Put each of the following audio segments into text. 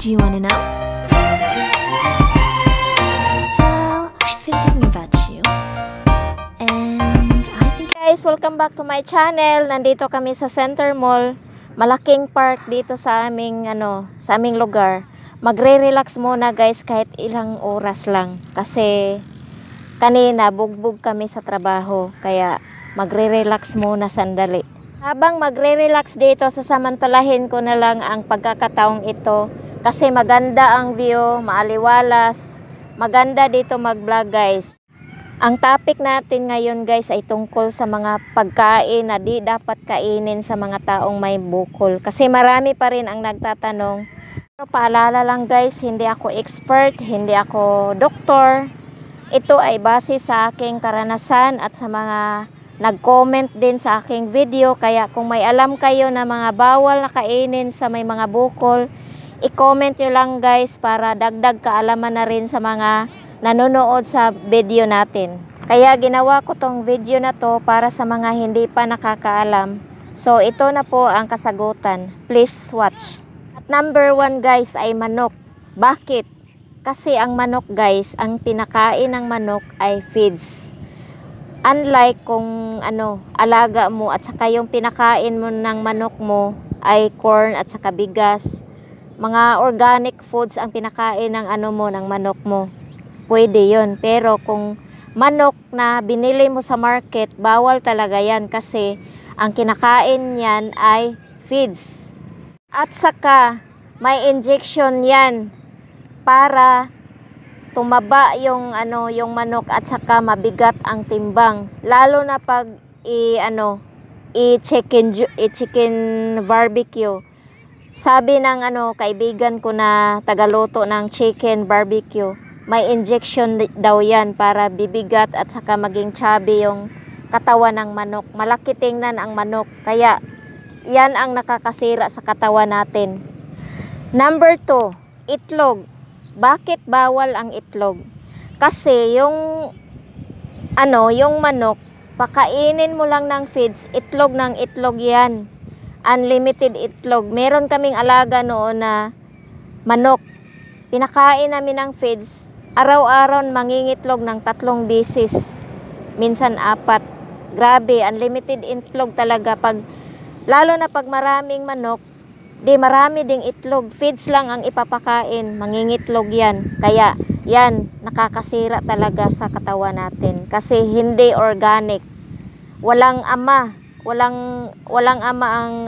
Do you want to know? Well, I've been thinking about you. And I think... Guys, welcome back to my channel. Nandito kami sa Center Mall. Malaking park dito sa aming lugar. Magre-relax muna guys kahit ilang oras lang. Kasi kanina bugbog kami sa trabaho. Kaya magre-relax muna sandali. Habang magre-relax dito, sasamantalahin ko na lang ang pagkakataong ito. Kasi maganda ang view, maaliwalas. Maganda dito mag-vlog guys. Ang topic natin ngayon guys ay tungkol sa mga pagkain na di dapat kainin sa mga taong may bukol. Kasi marami pa rin ang nagtatanong. Pero paalala lang guys, hindi ako expert, hindi ako doktor. Ito ay base sa aking karanasan at sa mga nag-comment din sa aking video. Kaya kung may alam kayo na mga bawal na kainin sa may mga bukol, i-comment nyo lang guys para dagdag kaalaman na rin sa mga nanonood sa video natin. Kaya ginawa ko tong video na to para sa mga hindi pa nakakaalam. So ito na po ang kasagutan. Please watch. At number 1 guys ay manok. Bakit? Kasi ang manok guys, ang pinakain ng manok ay feeds. Unlike kung alaga mo at saka yung pinakain mo ng manok mo ay corn at saka bigas. Mga organic foods ang pinakain ng ng manok mo. Pwede yon. Pero kung manok na binili mo sa market, bawal talaga yan kasi ang kinakain niyan ay feeds. At saka may injection yan para tumaba yung yung manok at saka mabigat ang timbang. Lalo na pag i-chicken barbecue. Sabi ng kaibigan ko na tagaluto ng chicken barbecue, may injection daw yan para bibigat at saka maging chubby yung katawan ng manok. Malaki tingnan ang manok. Kaya yan ang nakakasira sa katawan natin. Number 2, itlog. Bakit bawal ang itlog? Kasi yung manok, pakainin mo lang ng feeds, itlog ng itlog yan. Unlimited itlog. Meron kaming alaga noon na manok. Pinakain namin ng feeds. Araw-araw mangingitlog ng 3 beses. Minsan 4. Grabe, unlimited itlog talaga. Lalo na pag maraming manok, di marami ding itlog. Feeds lang ang ipapakain. Mangingitlog yan. Kaya yan, nakakasira talaga sa katawan natin. Kasi hindi organic. Walang ama. Walang ama ang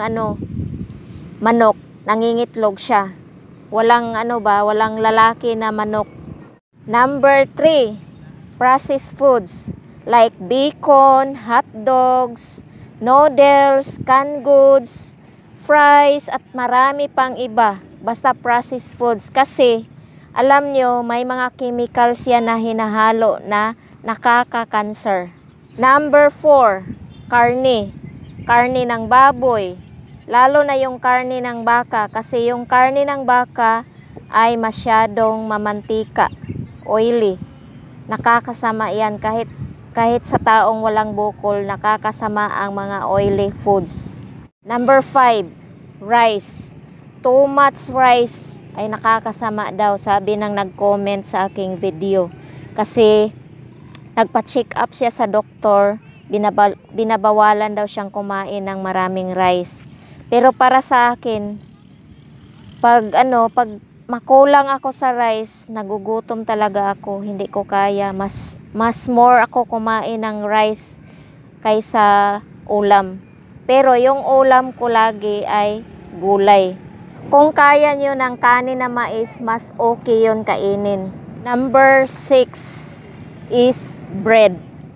manok, nangingitlog siya. Walang walang lalaki na manok. Number 3, processed foods like bacon, hot dogs, noodles, canned goods, fries at marami pang iba. Basta processed foods kasi alam nyo may mga chemicals yan na hinahalo na nakaka-cancer. Number 4, karne ng baboy, lalo na yung karne ng baka kasi yung karne ng baka ay masyadong mamantika, oily. Nakakasama yan kahit sa taong walang bukol, nakakasama ang mga oily foods. Number 5, rice. Too much rice ay nakakasama daw, sabi ng nag-comment sa aking video. Kasi nagpa-check up siya sa doktor, binabawalan daw siyang kumain ng maraming rice. Pero para sa akin, pag makulang ako sa rice, nagugutom talaga ako, hindi ko kaya. Mas more ako kumain ng rice kaysa ulam. Pero yung ulam ko lagi ay gulay. Kung kaya nyo ng kanin na mais, mas okay yun kainin. Number 6 is bread.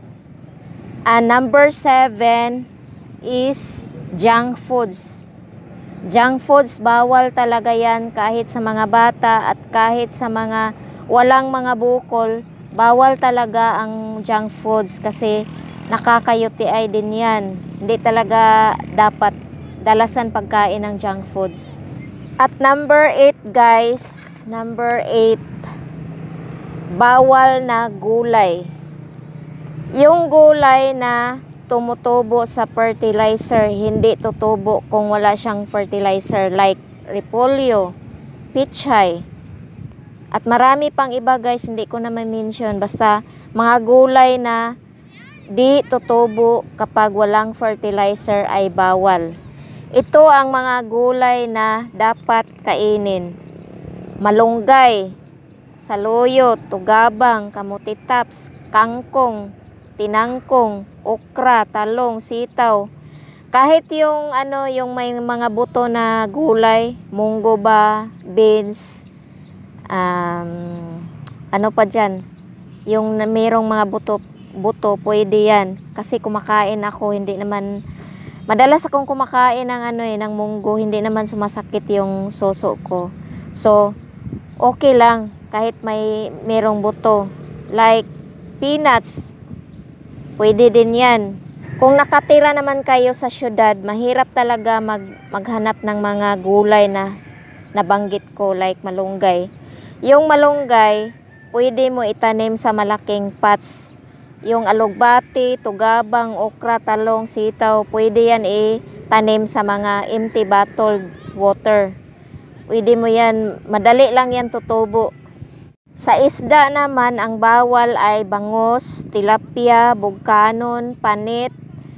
And number 7 is junk foods. Junk foods, bawal talaga yan kahit sa mga bata at kahit sa mga walang mga bukol. Bawal talaga ang junk foods kasi nakaka-UTI din yan. Hindi talaga dapat dalasan pagkain ng junk foods. At number 8 guys, number 8, bawal na gulay. Yung gulay na tumutubo sa fertilizer, hindi tutubo kung wala siyang fertilizer like repolyo, pichay. At marami pang iba guys, hindi ko na ma-mention. Basta mga gulay na di tutubo kapag walang fertilizer ay bawal. Ito ang mga gulay na dapat kainin. Malunggay, saluyot, tugabang, kamuti taps, kangkong, tinangkong, okra, talong, sitaw. Kahit yung yung may mga buto na gulay, munggo ba, beans, ano pa dyan, yung mayroong mga buto, pwede yan. Kasi kumakain ako, hindi naman, madalas akong kumakain ng ng munggo, hindi naman sumasakit yung soso ko. So, okay lang, kahit mayroong buto. Like, peanuts, pwede din yan. Kung nakatira naman kayo sa syudad, mahirap talaga maghanap ng mga gulay na nabanggit ko, like malunggay. Yung malunggay, pwede mo itanim sa malaking pots. Yung alugbati, tugabang, okra, talong, sitaw, pwede yan itanim sa mga empty bottled water. Pwede mo yan, madali lang yan tutubo. Sa isda naman, ang bawal ay bangus, tilapia, bugkanon, panit,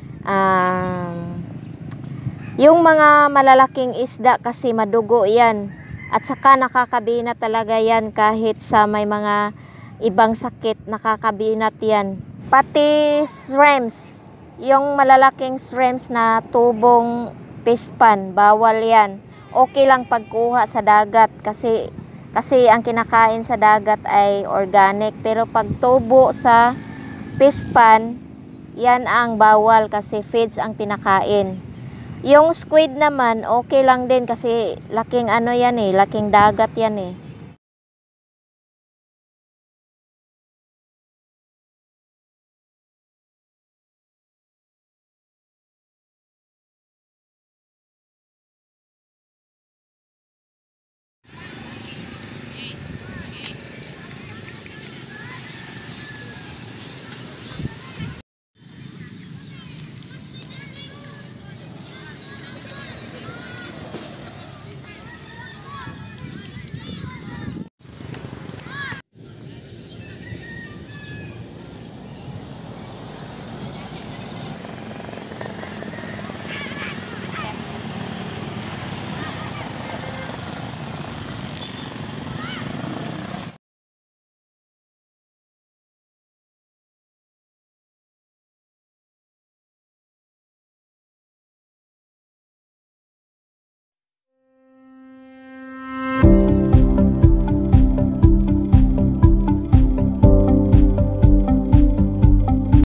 yung mga malalaking isda kasi madugo yan. At saka nakakabinat talaga yan kahit sa may mga ibang sakit, nakakabinat yan. Pati shrimps, yung malalaking shrimps na tubong pispan, bawal yan. Okay lang pagkuha sa dagat kasi ang kinakain sa dagat ay organic. Pero pag tubo sa pispan, yan ang bawal kasi feeds ang pinakain. Yung squid naman, okay lang din kasi laking yan laking dagat yan